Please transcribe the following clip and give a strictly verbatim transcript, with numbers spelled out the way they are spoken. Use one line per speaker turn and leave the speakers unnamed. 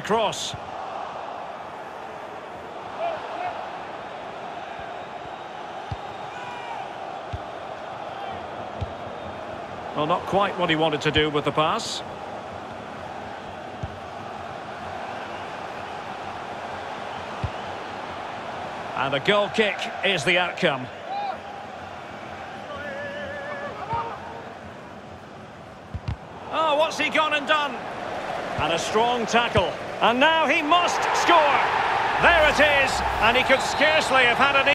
cross. Well, not quite what he wanted to do with the pass. And a goal kick is the outcome. Oh, what's he gone and done? And a strong tackle. And now he must score. There it is. And he could scarcely have had an